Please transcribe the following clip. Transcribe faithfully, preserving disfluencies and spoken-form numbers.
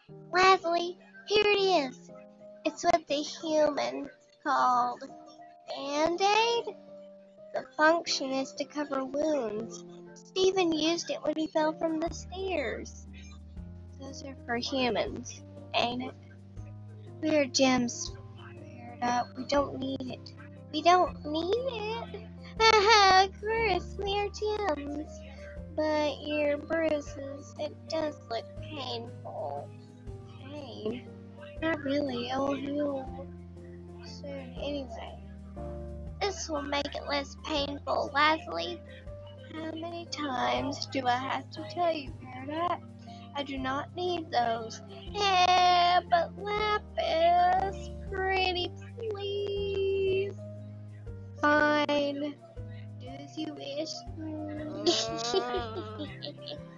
Leslie, here it is. It's what the humans called Band-Aid. The function is to cover wounds. Stephen used it when he fell from the stairs. Those are for humans, ain't it? We're gems, Peridot. We don't need it. We don't need it? Haha, of course, we are gems. But your bruises, it does look painful. Pain? Not really. It'll heal soon anyway. This will make it less painful, Leslie. How many times do I have to tell you, Peridot? I do not need those. Eh, but Lapis, pretty please. Fine. Do as you wish.